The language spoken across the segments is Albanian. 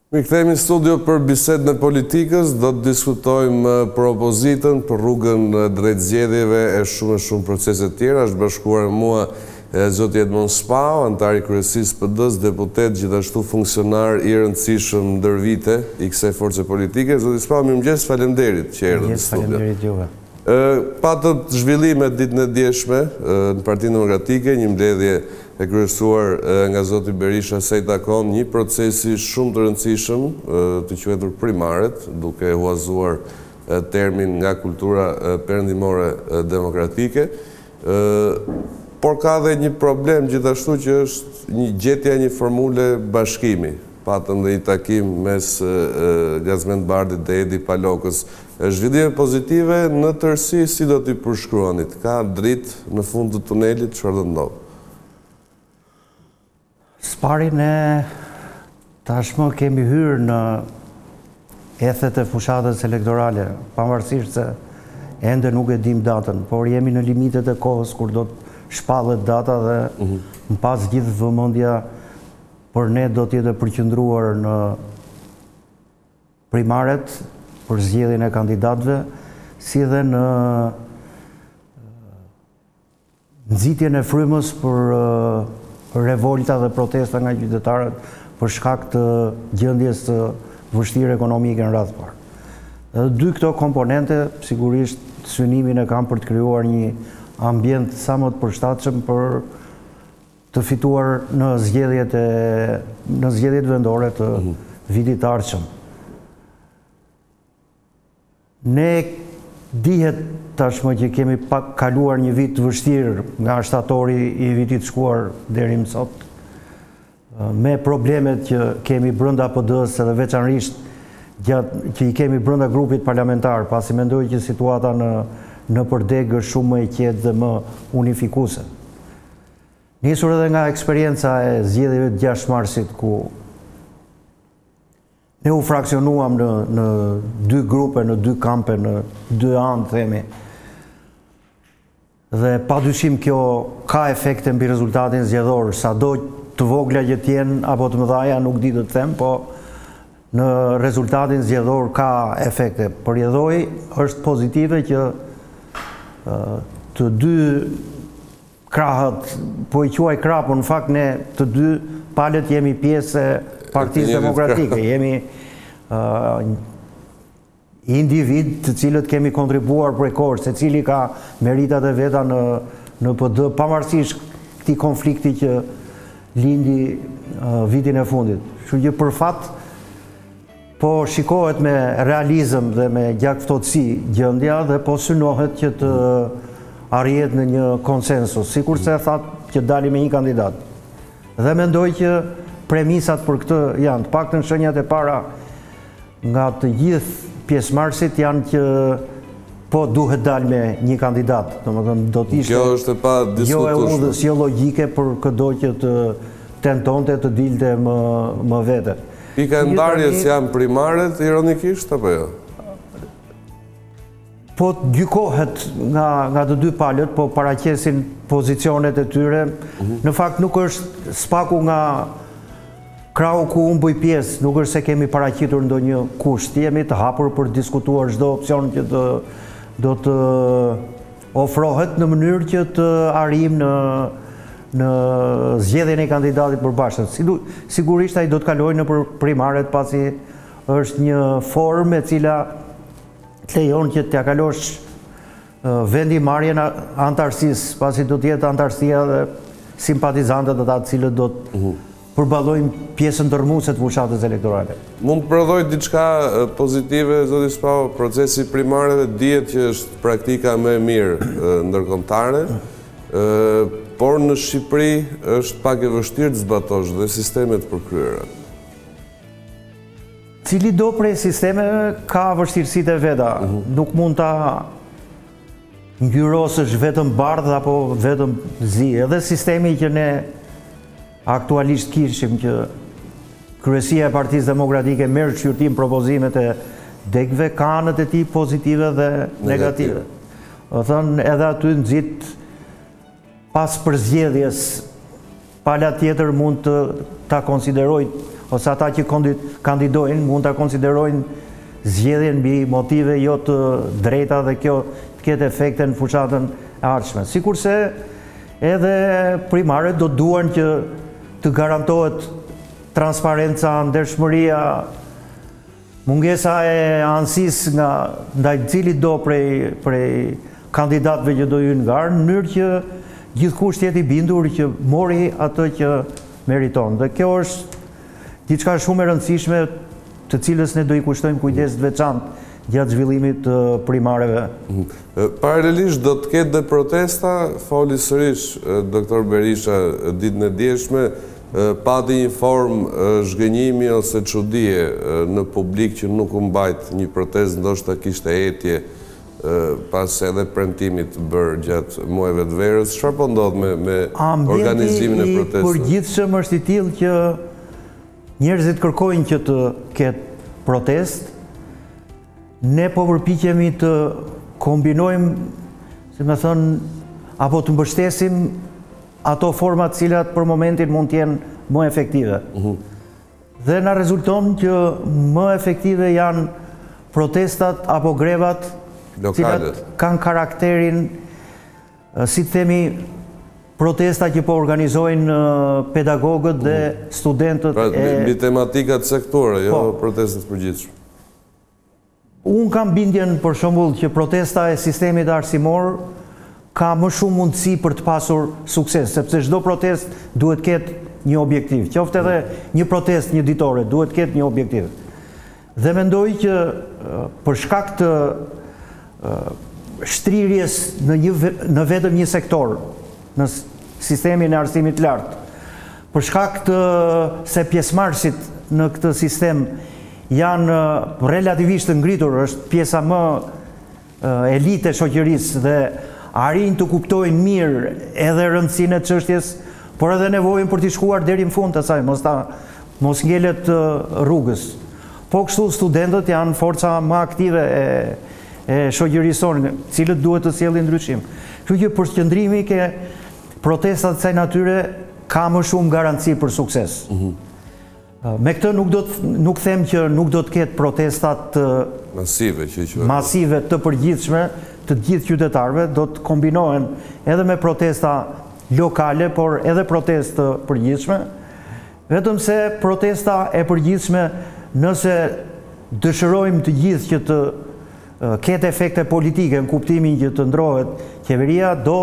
Mi kthehemi në studio për bisedën e politikës, do të diskutojmë për opozitën, për rrugën drejt zgjedhjeve e shumë procese tjera. Është bashkuar me mua zoti Edmond Spau, antar i kryesisë PD-s, deputet, gjithashtu funksionar i rëndësishëm ndër vite i kësaj force politike. Zoti Spau, mirëmëngjes, faleminderit që erdhët në studio. Faleminderit juve. Patët zhvillime ditën e dieshme në Partinë Demokratike, një mbledhje e kryesuar nga zoti Berisha se i takon një procesi shumë të rëndësishëm të quajtur primaret, duke huazuar termin nga kultura perëndimore demokratike. Por ka dhe një problem gjithashtu që është gjetja një formule bashkimi. Patëm dhe një takim mes Gazmend Bardit dhe Edi Palokës. Zhvillime pozitive në tërësi, si do t'i përshkruanit? Ka dritë në fund të tunelit, çfarë do ndodhë? Spari, ne tashmë kemi hyrë në ethet e fushatës elektorale, pavarësisht se ende nuk e dim datën, por jemi në limitet e kohës kur do të shpallet data dhe në pas gjithë vëmendja për ne do t'jetë përqendruar në primaret për zgjedhjen e kandidatëve, si dhe në nxitjen e frymës për revolta dhe protesta nga qytetarët për shkak të gjendjes të vështirë ekonomike në radhë parë. Dy këto komponente sigurisht synimin e kanë për të krijuar një ambient sa më të përshtatshëm për të fituar në zgjedhjet vendore të vitit të ardhshëm. Ne dihet tashmë që kemi kaluar një vit të vështirë nga shtatori i vitit shkuar deri më sot, me problemet që kemi brenda PD-s edhe veçanërisht që i kemi brenda grupit parlamentar, pasi mendoj që situata në përdeg është shumë më e qetë dhe më unifikuese. Nisur edhe nga eksperienca e zgjedhjeve të 6 marsit, ku ne u fraksionuam në dy grupe, në dy kampe, në dy anë, themi. Dhe padyshim kjo ka efekte mbi rezultatin zgjedhor, sado të vogla që t'jenë apo të mëdhaja nuk di të them, po në rezultatin zgjedhor ka efekte. Përjedhoj është pozitive që të dy krahët, po i quaj krah, por në fakt ne të dy palët jemi pjesë e Partisë Demokratike, jemi individ të cilët kemi kontribuar prej kohës, se cili ka meritat e veta në PD, pavarësisht këtij konflikti që lindi vitin e fundit. Kështu që për fat po shikohet me realizëm dhe me gjakftotësi gjendja dhe po synohet që të arrihet në një konsensus, sikurse thatë që dali me një kandidat. Dhe mendoj që premisat për këtë janë, të paktën shenjat e para nga të gjithë pjesëmarrësit janë që po duhet dalë me një kandidat. Domethënë do të ishte kjo është e pa diskutueshme. Jo e udhës, jo logjike për çdo që të tentonte të dilte më vete. Pika e ndarjes janë primaret, ironikisht apo jo? Po gjykohet nga të dy palët, po paraqesin pozicionet e tyre. Në fakt nuk është spaku nga krahu ku unë bëj pjesë, nuk është se kemi paraqitur ndonjë kusht, jemi të hapur për diskutuar çdo opsion që do të ofrohet në mënyrë që të arrijmë në zgjedhjen e kandidatit përbashkët. Sigurisht ai do të kalojë nëpër primaret, pasi është një formë e cila të lejon që t'ja kalosh vendimarrjen antarësisë, pasi do të jetë antarësia dhe simpatizantët ata të cilët do të përballojnë pjesën ndërmuese të fushatës elektorale. Mund të prodhoj diçka pozitive, zoti Spau, procesi primareve dihet që është praktika më e mirë ndërkombëtare, por në Shqipëri është pak e vështirë të zbatosh dhe sistemet përkryera. Cili do prej sistemeve ka vështirësitë e veta, nuk mund ta ngjyrosësh vetëm bardh apo vetëm zi. Edhe sistemi që ne aktualisht kishim, që kryesia e Partisë Demokratike merr shqyrtim propozimet e degëve, ka anët e tij pozitive dhe negative. Do thënë edhe aty nxit pas përzgjedhjes pala tjetër mund të ta konsideroj ose ata që kandidojnë mund ta konsiderojnë zgjedhjen mbi motive jo të drejta dhe kjo të ketë efekte në fushatën e ardhshme. Sikurse edhe primarët do duan që të garantohet transparenca, ndershmëria, mungesa e anësisë ndaj cilit do prej kandidatëve që do hyjnë në garë, në mënyrë që gjithkusht jetë i bindur që mori atë që meriton. Dhe kjo është diçka shumë e rëndësishme të cilës ne do i kushtojmë kujdes të veçantë gjatë zhvillimit të primareve. Paralelisht do të ketë dhe protesta, foli sërish doktor Berisha ditën e djeshme, pati një formë zhgënjimi ose çudie në publik që nuk u mbajt një protestë, ndoshta kishte etje pas edhe premtimit bërë gjatë muajve të verës. Çfarë po ndodh me organizimin e protestës? Ambienti i përgjithshëm është i tillë që njerëzit kërkojnë që të ketë protestë. Ne po përpiqemi të kombinojmë, si më thënë, apo të mbështesim ato format cilat për momentin mund të jenë më efektive. Dhe na rezulton që më efektive janë protestat apo grevat cilat kanë karakterin, si të themi, protesta që po organizojnë pedagogët dhe studentët. Pra, mbi tematikat sektore, jo protestat përgjithshme. Unë kam bindjen për shembull që protesta e sistemit arsimor ka më shumë mundësi për të pasur sukses, sepse çdo protestë duhet ketë një objektiv. Qoftë edhe një protestë një ditore, duhet ketë një objektiv. Dhe mendoj që për shkak të shtrirjes në vetëm një sektor, në sistemin e arsimit lartë, për shkak të se pjesëmarrësit në këtë sistem janë relativisht të ngritur, është pjesa më elite e shoqërisë dhe arrin të kuptojnë mirë edhe rëndësinë e çështjes, por edhe nevojën për të shkuar deri në fund të saj, mos ngelet rrugës. Po kështu studentët janë forca më aktive e shoqërisë sonë, cilët duhet të sjellin ndryshim. Kështu që përqendrimi ke protestat të kësaj natyre ka më shumë garanci për sukses. Me këtë nuk them që nuk do të ketë protestat masive të përgjithshme të gjithë qytetarëve, do të kombinohen edhe me protesta lokale, por edhe protestë të përgjithshme, vetëm se protesta e përgjithshme, nëse dëshirojmë të gjithë që të ketë efekte politike në kuptimin që të ndrohet qeveria, do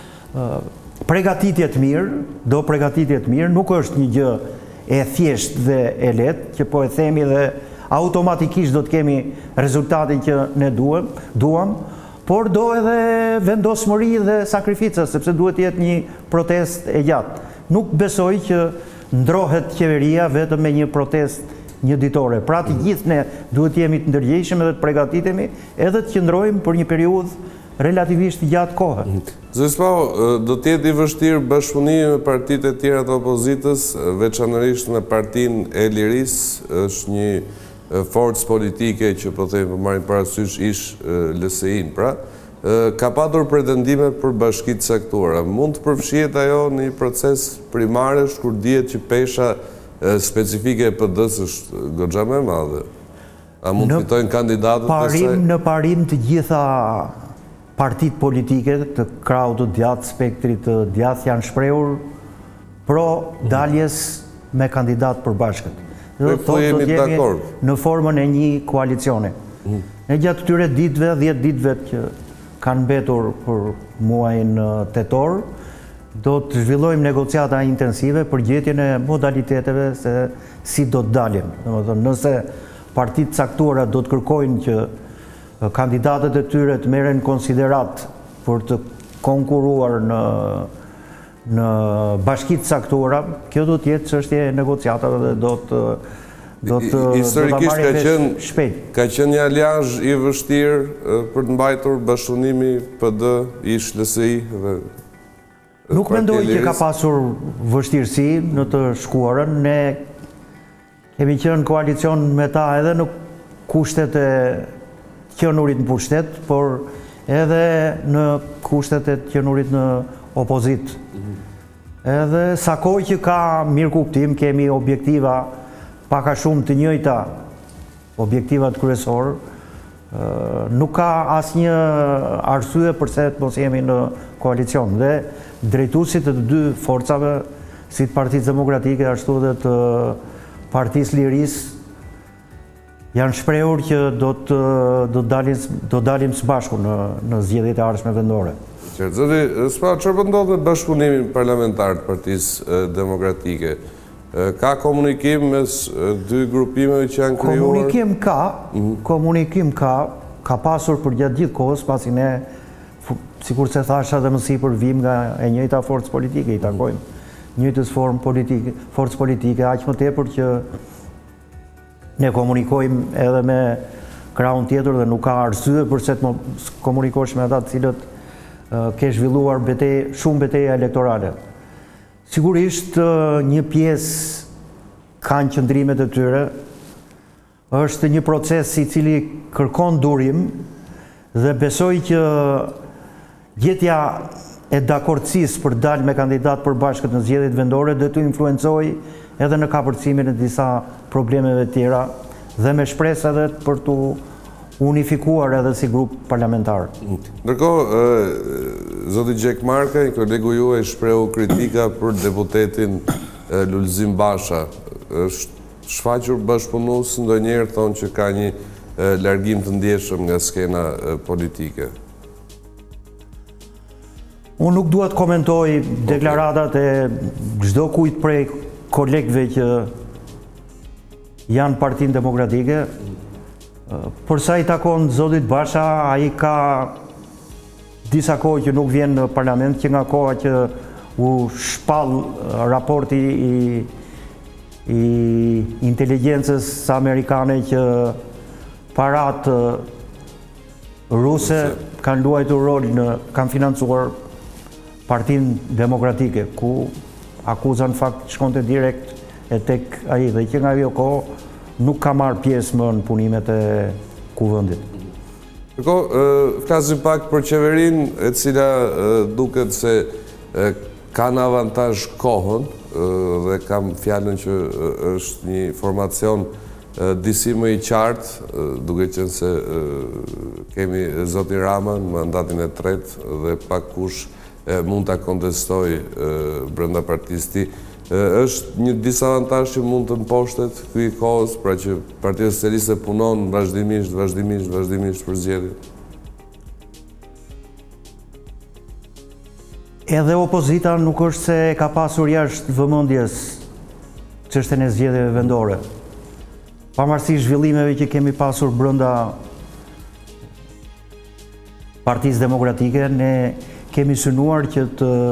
përgatitje të mirë, nuk është një gjë e thjesht dhe e lehtë, që po e themi dhe automatikisht do të kemi rezultatin që ne duam, por do edhe vendosmëri dhe sakrifica, sepse duhet jetë një protestë e gjatë. Nuk besoj që ndrohet qeveria vetëm me një protestë një ditore. Pra të gjithë ne duhet jemi të ndërgjegjshëm edhe të përgatitemi, edhe të qëndrojmë për një periudhë relativisht gjatë kohë. Zoti Spau, do të jetë i vështirë bashkëpunimi me partitë e tjera të opozitës, veçanërisht me Partinë e Lirisë, është një forcë politike që po themi marrin parasysh ish LSI-n, pra, ka patur pretendime për bashkitë sektora. Mund të përfshihet ajo në një proces primarësh kur dihet që pesha specifike e PD-s është goxha më e madhe? A mund të fitojnë kandidatët e saj? Në parim të gjitha partitë politike të krahut të djathtë, spektrit të djathtë janë shprehur pro daljes me kandidat përbashkët. Do të jemi në formën e një koalicioni. Ne gjatë këtyre ditëve, 10 ditëve që kanë mbetur për muajin tetor, do të zhvillojmë negociata intensive për gjetjen e modaliteteve se si do të dalim. Domethënë, nëse partitë caktuara do të kërkojnë që kandidatët e tyre të merren konsiderat për të konkuruar në bashkitë caktuara, kjo do të jetë çështje e negociatave dhe do të historikisht shpejt. Ka qenë një aleazh i vështirë për të mbajtur bashkëpunimi PD ish LSI dhe Nuk mendoj që ka pasur vështirësi në të shkuarën. Ne kemi qenë në koalicion me ta edhe në kushtet e qenurit në pushtet, por edhe në kushtet e qenurit në opozit. Edhe sa kohë që ka mirë kuptim, kemi objektiva paka shumë të njëjta objektivat kryesor, nuk ka asnjë arsye përse të mos jemi në koalicion. Dhe drejtuesit të dy forcave, si të Partisë Demokratike ashtu dhe të Partisë Lirisë, janë shprehur që do dalim së bashku në zgjedhjet e ardhshme vendore. Zoti Spa, çfarë ndodh me bashkëpunimin parlamentar të Partisë Demokratike? Ka komunikim mes dy grupimeve që janë krijuar? Komunikim ka pasur për gjatë gjithë kohës, pasi ne, sikur se thasha dhe më sipër, vim nga e njëjta forcë politike, i takojmë njëjtës forcë politike, aq më tepër që ne komunikojmë edhe me krahun tjetër dhe nuk ka arsye përse të mos komunikosh me ata të cilët ke zhvilluar shumë betejë elektorale. Sigurisht një pjesë kanë qëndrimet e tyre, është një proces i cili kërkon durim dhe besoj që gjetja e dakordësisë për dalë me kandidat përbashkët në zgjedhjet vendore do të influencojë edhe në kapërcimin e disa problemeve tjera dhe me shpresë edhe për të unifikuar edhe si grup parlamentar. Ndërkohë, zoti Gjek Markaj, kolegu juaj shprehu kritika për deputetin Lulzim Basha. Është shfaqur bashkëpunues ndonjëherë thonë që ka një largim të ndjeshëm nga skena politike. Unë nuk dua të komentoj deklaratat e çdo kujt prej kolegëve që janë Partinë Demokratike. Për sa i takon zotit Basha, ai ka disa kohë që nuk vjen në parlament, që nga koha që u shpall raporti i inteligjencës amerikane që parat ruse kanë luajtur rol kanë financuar Partinë Demokratike, ku akuza në fakt shkonte direkt e tek ai dhe që nga ajo kohë nuk ka marrë pjesë më në punimet e kuvendit. Flasim pak për qeverinë, e cila duket se ka në avantazh kohën dhe kam fjalën që është një formacion disi më i qartë, duke qenë se kemi zotin Rama në mandatin e tretë dhe pak kush mund ta kontestoj brenda partisë tij. Është një disavantazh që mund të mposhtet ky kohës, pra që Partia Socialiste punon vazhdimisht për zgjedhje. Edhe opozita nuk është se ka pasur jashtë vëmendjes çështjen e zgjedhjeve vendore. Pavarësisht zhvillimeve që kemi pasur brenda Partisë Demokratike, ne kemi synuar që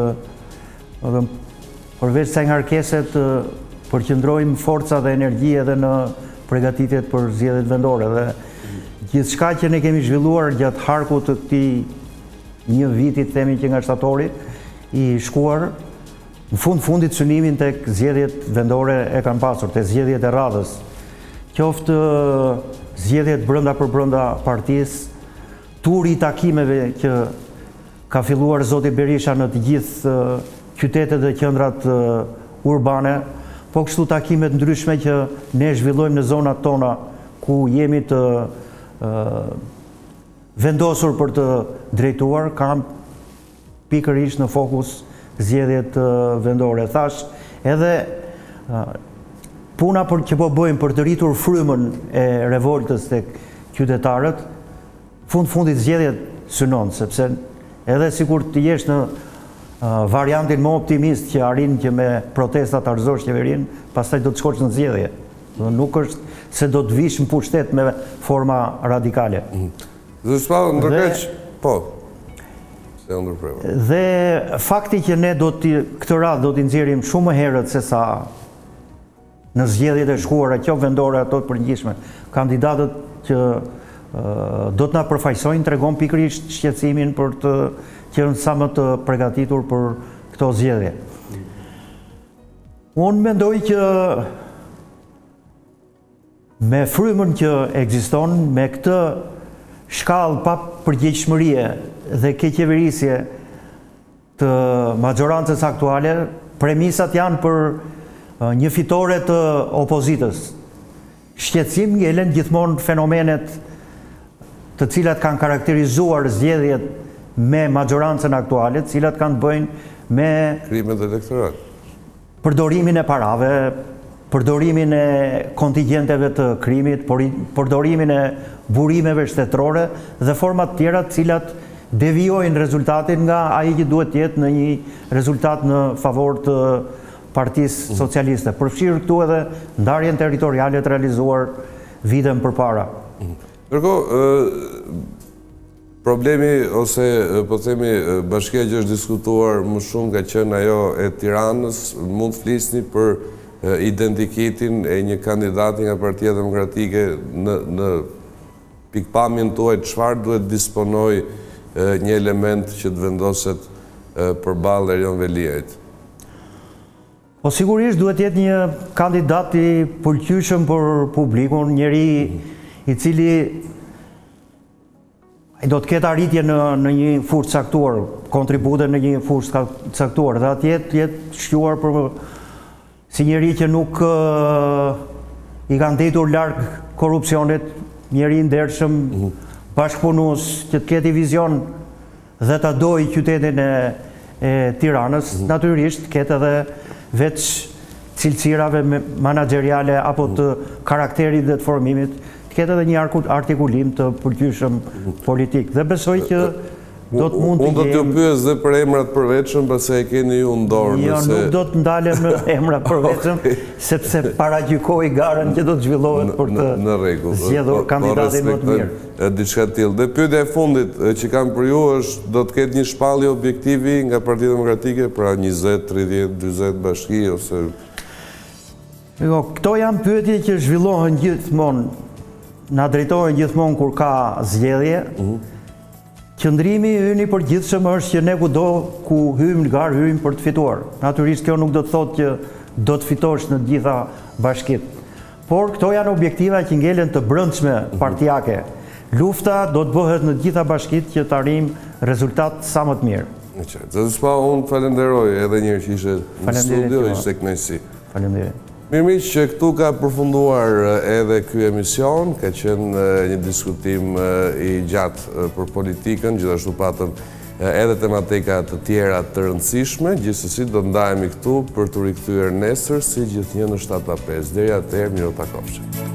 përveç se ngarkeset përqendrojmë forca dhe energji edhe në përgatitjet për zgjedhjet vendore dhe gjithçka që ne kemi zhvilluar gjatë harkut të këtij një viti, themi që nga shtatori i shkuar, në fundit synimin tek zgjedhjet vendore e kanë pasur, tek zgjedhjet e radhës. Qoftë zgjedhjet brenda për brenda partisë, turi i takimeve që ka filluar zoti Berisha në të gjithë qytetet dhe qendrat urbane, po kështu takimet ndryshme që ne zhvillojmë në zonat tona ku jemi të vendosur për të drejtuar, kam pikërisht në fokus zgjedhjet vendore. Thash, edhe puna që po bëjmë për të rritur frymën e revoltës tek qytetarët, fundit zgjedhjet synon, sepse edhe sikur të jesh në variantin më optimist që arrin që me protesta të argëzosh qeverinë, pastaj do të shkosh në zgjedhje. Nuk është se do të vish në pushtet me forma radikale. Dhe fakti që ne këtë radhë do t'i nxjerrim shumë më herët se sa në zgjedhjet e shkuara, qoftë vendore ato të përgjithshme, kandidatët që do të na përfaqësojnë tregon pikërisht shqetësimin për të qenë sa më të përgatitur për këto zgjedhje. Unë mendoj që me frymën që ekziston, me këtë shkallë pa përgjegjshmërie dhe keqeverisje të maxhorancës aktuale, premisat janë për një fitore të opozitës. shqetësim ngelen gjithmonë fenomenet të cilat kanë karakterizuar zgjedhjet me majorancën aktuale, të cilat kanë të bëjnë me krimet elektorale, përdorimin e parave, përdorimin e kontingjenteve të krimit, përdorimin e burimeve shtetërore dhe format tjera të cilat devijojnë rezultatin nga ai që duhet të jetë në një rezultat në favor të Partisë Socialiste. Përfshirë këtu edhe ndarjen territoriale të realizuar vitën përpara. Ndërkohë, problemi ose po themi bashkia që është diskutuar më shumë ka qenë ajo e Tiranës, mund të flisni për identitetin e një kandidati nga Partia Demokratike në pikpamjen tuaj, çfarë duhet disponoj një element që të vendoset përballë Erion Veliajt? Po sigurisht duhet jetë një kandidat i pëlqyeshëm për publikun, njeri i cili do të ketë arritje në një fushë caktuar, kontribute në një fushë caktuar, dhe atje jetë shquar për si njeri që nuk i kanë ndetur larg korrupsionit, njeri i ndershëm, bashkëpunues, që të ketë vizion dhe ta dojë qytetin e Tiranës, natyrisht ketë edhe veç cilësirave manageriale apo të karakterit dhe të formimit, të ketë edhe një artikulim të pëlqyeshëm politik. Dhe besoj që do të mund të Unë do t'ju pyes dhe për emrat përveçëm, pse e keni ju në dorë. Jo, nuk do të ndalem në emrat përveçëm, sepse paragjykoj garën që do të zhvillohet për të zgjedhur kandidatin më të mirë. Diçka tillë. Dhe pyetja e fundit që kam për ju është, do të ketë një shpallje objektivi nga Partia Demokratike, pra 20, 30, 40 bashki ose... Jo, këto janë pyetje që zhvillohen gjithmonë, na drejtohen gjithmonë kur ka zgjedhje. Qëndrimi ynë i përgjithshëm është që ne kudo ku hyjmë në garë, hyjmë për të fituar. Natyrisht kjo nuk do të thotë që do të fitosh në të gjitha bashkitë. Por këto janë objektiva që ngelen të brendshme partijake. Lufta do të bëhet në të gjitha bashkitë që të arrijmë rezultat sa më të mirë. Zëspa, unë falenderoj edhe njërë që ishe në studio, ishte kënaqësi. Faleminderit. Mirëmiq që këtu ka përfunduar edhe ky emision, ka qenë një diskutim i gjatë për politikën, gjithashtu patëm edhe tematika të tjera të rëndësishme, gjithsesi do ndajemi këtu për të rikthyer nesër si gjithnjë në 7:05. Deri atëherë, mirë takofshim.